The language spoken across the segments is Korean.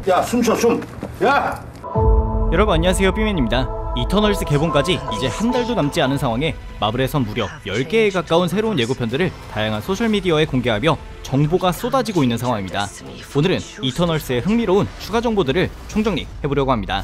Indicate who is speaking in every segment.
Speaker 1: 야, 숨 쉬어, 숨. 야!
Speaker 2: 여러분 안녕하세요, 삐맨입니다. 이터널스 개봉까지 이제 한 달도 남지 않은 상황에 마블에선 무려 10개에 가까운 새로운 예고편들을 다양한 소셜미디어에 공개하며 정보가 쏟아지고 있는 상황입니다. 오늘은 이터널스의 흥미로운 추가 정보들을 총정리해보려고 합니다.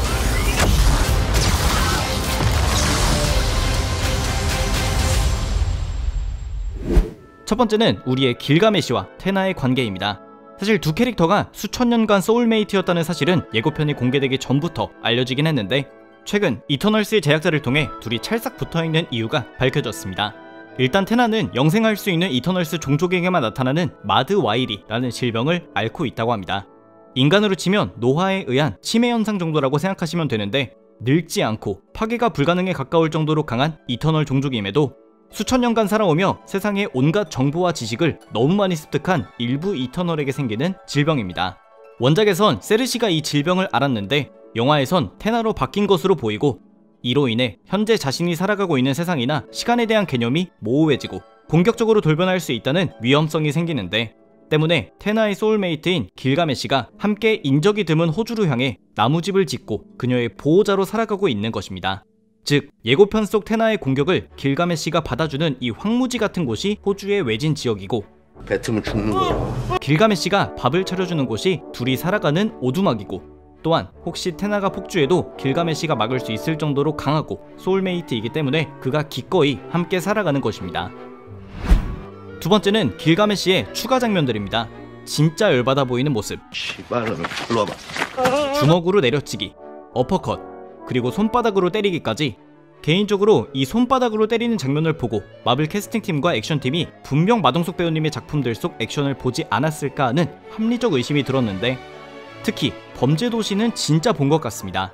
Speaker 2: 첫 번째는 우리의 길가메시와 테나의 관계입니다. 사실 두 캐릭터가 수천 년간 소울메이트였다는 사실은 예고편이 공개되기 전부터 알려지긴 했는데 최근 이터널스의 제작자를 통해 둘이 찰싹 붙어있는 이유가 밝혀졌습니다. 일단 테나는 영생할 수 있는 이터널스 종족에게만 나타나는 마드 와이리라는 질병을 앓고 있다고 합니다. 인간으로 치면 노화에 의한 치매 현상 정도라고 생각하시면 되는데 늙지 않고 파괴가 불가능에 가까울 정도로 강한 이터널 종족임에도 수천 년간 살아오며 세상의 온갖 정보와 지식을 너무 많이 습득한 일부 이터널에게 생기는 질병입니다. 원작에선 세르시가 이 질병을 앓았는데 영화에선 테나로 바뀐 것으로 보이고 이로 인해 현재 자신이 살아가고 있는 세상이나 시간에 대한 개념이 모호해지고 공격적으로 돌변할 수 있다는 위험성이 생기는데 때문에 테나의 소울메이트인 길가메시가 함께 인적이 드문 호주를 향해 나무집을 짓고 그녀의 보호자로 살아가고 있는 것입니다. 즉 예고편 속 테나의 공격을 길가메시가 받아주는 이 황무지 같은 곳이 호주의 외진 지역이고
Speaker 1: 뱉으면 죽는 거야.
Speaker 2: 길가메시가 밥을 차려주는 곳이 둘이 살아가는 오두막이고 또한 혹시 테나가 폭주해도 길가메시가 막을 수 있을 정도로 강하고 소울메이트이기 때문에 그가 기꺼이 함께 살아가는 것입니다. 두 번째는 길가메시의 추가 장면들입니다. 진짜 열받아 보이는 모습,
Speaker 1: 씨발로 일로 와봐.
Speaker 2: 주먹으로 내려치기, 어퍼컷, 그리고 손바닥으로 때리기까지. 개인적으로 이 손바닥으로 때리는 장면을 보고 마블 캐스팅팀과 액션팀이 분명 마동석 배우님의 작품들 속 액션을 보지 않았을까 하는 합리적 의심이 들었는데 특히 범죄도시는 진짜 본 것 같습니다.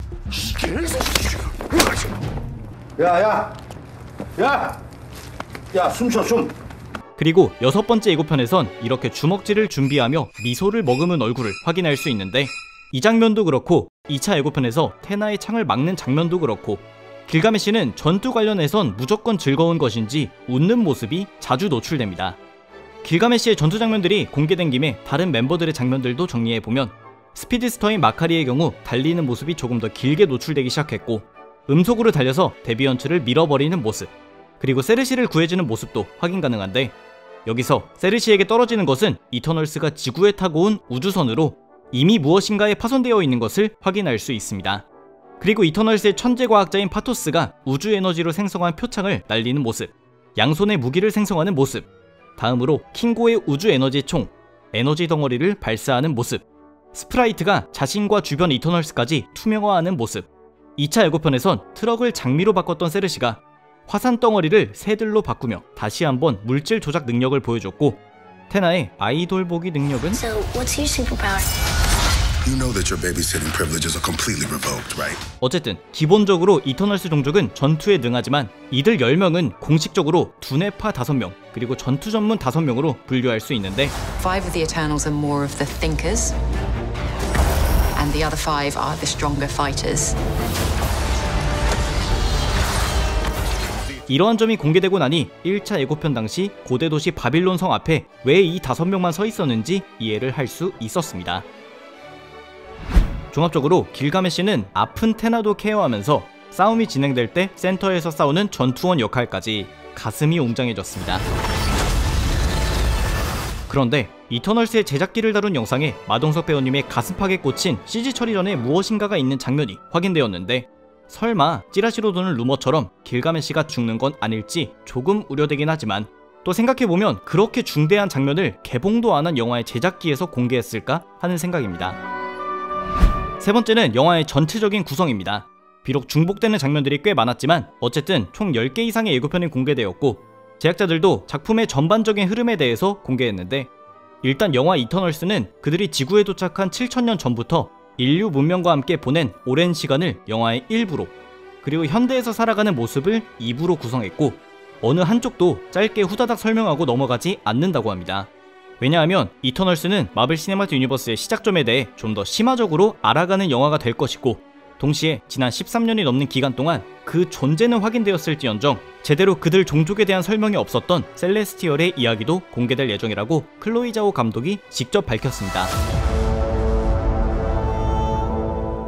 Speaker 1: 야, 숨 쉬어, 숨.
Speaker 2: 그리고 6번째 예고편에선 이렇게 주먹질을 준비하며 미소를 머금은 얼굴을 확인할 수 있는데 이 장면도 그렇고 2차 예고편에서 테나의 창을 막는 장면도 그렇고 길가메시는 전투 관련해선 무조건 즐거운 것인지 웃는 모습이 자주 노출됩니다. 길가메시의 전투 장면들이 공개된 김에 다른 멤버들의 장면들도 정리해보면 스피드스터인 마카리의 경우 달리는 모습이 조금 더 길게 노출되기 시작했고 음속으로 달려서 데비언츠를 밀어버리는 모습, 그리고 세르시를 구해주는 모습도 확인 가능한데 여기서 세르시에게 떨어지는 것은 이터널스가 지구에 타고 온 우주선으로 이미 무엇인가에 파손되어 있는 것을 확인할 수 있습니다. 그리고 이터널스의 천재과학자인 파토스가 우주 에너지로 생성한 표창을 날리는 모습, 양손에 무기를 생성하는 모습, 다음으로 킹고의 우주 에너지 총, 에너지 덩어리를 발사하는 모습, 스프라이트가 자신과 주변 이터널스까지 투명화하는 모습, 2차 예고편에선 트럭을 장미로 바꿨던 세르시가 화산 덩어리를 새들로 바꾸며 다시 한번 물질 조작 능력을 보여줬고 테나의 아이돌 보기 능력은
Speaker 3: So, what's your superpower?
Speaker 4: You know that your babysitting privileges are completely revoked, right?
Speaker 2: 어쨌든 기본적으로 이터널스 종족은 전투에 능하지만 이들 10명은 공식적으로 두뇌파 5명 그리고 전투 전문 5명으로 분류할 수 있는데
Speaker 5: 5 of the Eternals are more of the thinkers and the other 5 are the stronger fighters.
Speaker 2: 이러한 점이 공개되고 나니 1차 예고편 당시 고대 도시 바빌론 성 앞에 왜 이 5명만 서 있었는지 이해를 할 수 있었습니다. 종합적으로 길가메시는 아픈 테나도 케어하면서 싸움이 진행될 때 센터에서 싸우는 전투원 역할까지 가슴이 웅장해졌습니다. 그런데 이터널스의 제작기를 다룬 영상에 마동석 배우님의 가슴팍에 꽂힌 CG 처리 전에 무엇인가가 있는 장면이 확인되었는데 설마 찌라시로 도는 루머처럼 길가메시가 죽는 건 아닐지 조금 우려되긴 하지만 또 생각해보면 그렇게 중대한 장면을 개봉도 안 한 영화의 제작기에서 공개했을까 하는 생각입니다. 세 번째는 영화의 전체적인 구성입니다. 비록 중복되는 장면들이 꽤 많았지만 어쨌든 총 10개 이상의 예고편이 공개되었고 제작자들도 작품의 전반적인 흐름에 대해서 공개했는데 일단 영화 이터널스는 그들이 지구에 도착한 7000년 전부터 인류 문명과 함께 보낸 오랜 시간을 영화의 일부로 그리고 현대에서 살아가는 모습을 2부로 구성했고 어느 한쪽도 짧게 후다닥 설명하고 넘어가지 않는다고 합니다. 왜냐하면 이터널스는 마블 시네마틱 유니버스의 시작점에 대해 좀 더 심화적으로 알아가는 영화가 될 것이고 동시에 지난 13년이 넘는 기간 동안 그 존재는 확인되었을지언정 제대로 그들 종족에 대한 설명이 없었던 셀레스티얼의 이야기도 공개될 예정이라고 클로이 자오 감독이 직접 밝혔습니다.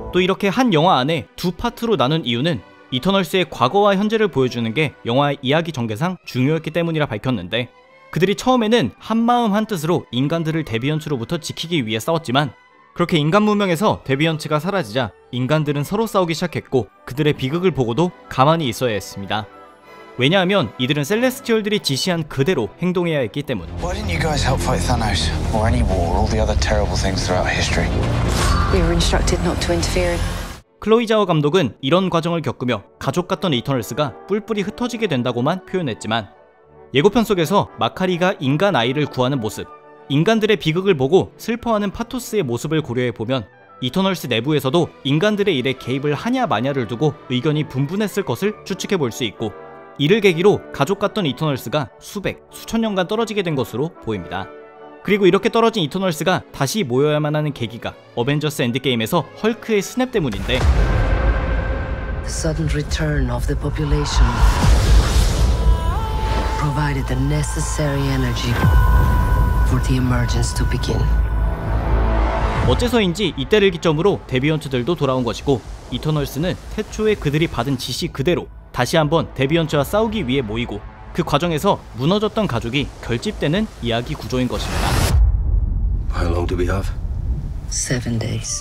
Speaker 2: 또 이렇게 한 영화 안에 두 파트로 나눈 이유는 이터널스의 과거와 현재를 보여주는 게 영화의 이야기 전개상 중요했기 때문이라 밝혔는데, 그들이 처음에는 한마음 한뜻으로 인간들을 데비언츠로부터 지키기 위해 싸웠지만 그렇게 인간 문명에서 데비언츠가 사라지자 인간들은 서로 싸우기 시작했고 그들의 비극을 보고도 가만히 있어야 했습니다. 왜냐하면 이들은 셀레스티얼들이 지시한 그대로 행동해야 했기 때문.
Speaker 3: Why didn't you guys help fight Thanos or any war, all the other terrible things throughout history?
Speaker 5: We were instructed not to interfere.
Speaker 2: 클로이 자워 감독은 이런 과정을 겪으며 가족 같던 이터널스가 뿔뿔이 흩어지게 된다고만 표현했지만, 예고편 속에서 마카리가 인간 아이를 구하는 모습, 인간들의 비극을 보고 슬퍼하는 파토스의 모습을 고려해보면 이터널스 내부에서도 인간들의 일에 개입을 하냐 마냐를 두고 의견이 분분했을 것을 추측해볼 수 있고, 이를 계기로 가족 같던 이터널스가 수백, 수천 년간 떨어지게 된 것으로 보입니다. 그리고 이렇게 떨어진 이터널스가 다시 모여야만 하는 계기가 어벤져스 엔드게임에서 헐크의 스냅 때문인데,
Speaker 6: The sudden return of the population provided the necessary energy for the emergence to begin.
Speaker 2: 어째서인지 이때를 기점으로 데비언츠들도 돌아온 것이고, 이터널스는 태초에 그들이 받은 지시 그대로 다시 한번 데비언츠와 싸우기 위해 모이고, 그 과정에서 무너졌던 가족이 결집되는 이야기 구조인 것입니다.
Speaker 1: How long do we have?
Speaker 6: 7 days.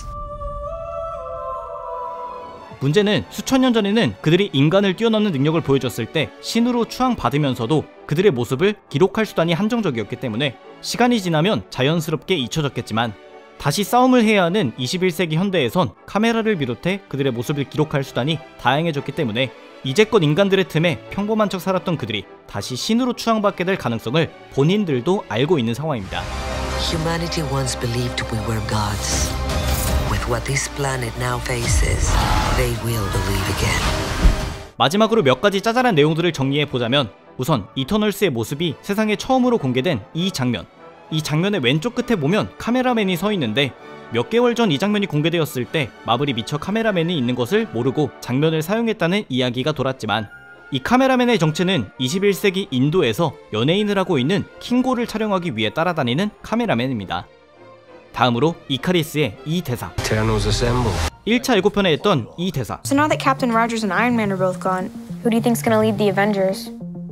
Speaker 2: 문제는 수천 년 전에는 그들이 인간을 뛰어넘는 능력을 보여줬을 때 신으로 추앙받으면서도 그들의 모습을 기록할 수단이 한정적이었기 때문에 시간이 지나면 자연스럽게 잊혀졌겠지만, 다시 싸움을 해야 하는 21세기 현대에선 카메라를 비롯해 그들의 모습을 기록할 수단이 다양해졌기 때문에 이제껏 인간들의 틈에 평범한 척 살았던 그들이 다시 신으로 추앙받게 될 가능성을 본인들도 알고 있는 상황입니다.
Speaker 6: Humanity once believed we were gods. With what this planet now faces, they will believe again.
Speaker 2: 마지막으로 몇 가지 짜잘한 내용들을 정리해보자면, 우선 이터널스의 모습이 세상에 처음으로 공개된 이 장면의 왼쪽 끝에 보면 카메라맨이 서 있는데, 몇 개월 전 이 장면이 공개되었을 때 마블이 미처 카메라맨이 있는 것을 모르고 장면을 사용했다는 이야기가 돌았지만, 이 카메라맨의 정체는 21세기 인도에서 연예인을 하고 있는 킹고를 촬영하기 위해 따라다니는 카메라맨입니다. 다음으로 이카리스의 이 대사, 1차 예고편에 했던 이 대사.
Speaker 7: So now that Captain Rogers and Iron Man are both gone, who do you think's gonna lead the Avengers?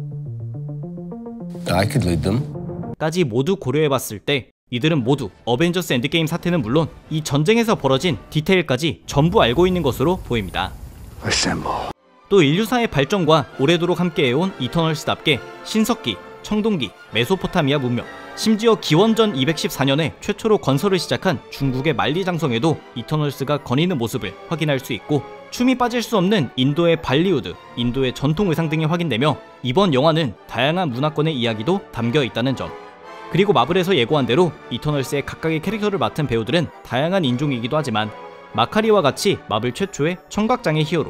Speaker 1: I could lead them.
Speaker 2: 까지 모두 고려해봤을 때 이들은 모두 어벤져스 엔드게임 사태는 물론 이 전쟁에서 벌어진 디테일까지 전부 알고 있는 것으로 보입니다.
Speaker 1: Assemble.
Speaker 2: 또 인류사의 발전과 오래도록 함께해온 이터널스답게 신석기, 청동기, 메소포타미아 문명, 심지어 기원전 214년에 최초로 건설을 시작한 중국의 만리장성에도 이터널스가 거니는 모습을 확인할 수 있고, 춤이 빠질 수 없는 인도의 발리우드, 인도의 전통 의상 등이 확인되며 이번 영화는 다양한 문화권의 이야기도 담겨 있다는 점, 그리고 마블에서 예고한 대로 이터널스의 각각의 캐릭터를 맡은 배우들은 다양한 인종이기도 하지만 마카리와 같이 마블 최초의 청각장애 히어로,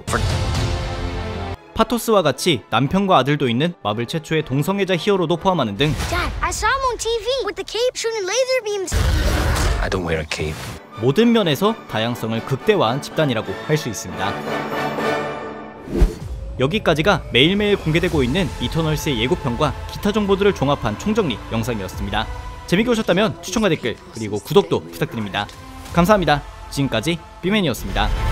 Speaker 2: 파토스와 같이 남편과 아들도 있는 마블 최초의 동성애자 히어로도 포함하는 등
Speaker 8: Dad, I saw him on TV with the cape shooting laser beams.
Speaker 1: I don't wear a cape.
Speaker 2: 모든 면에서 다양성을 극대화한 집단이라고 할 수 있습니다. 여기까지가 매일매일 공개되고 있는 이터널스의 예고편과 기타 정보들을 종합한 총정리 영상이었습니다. 재밌게 보셨다면 추천과 댓글 그리고 구독도 부탁드립니다. 감사합니다. 지금까지 삐맨이었습니다.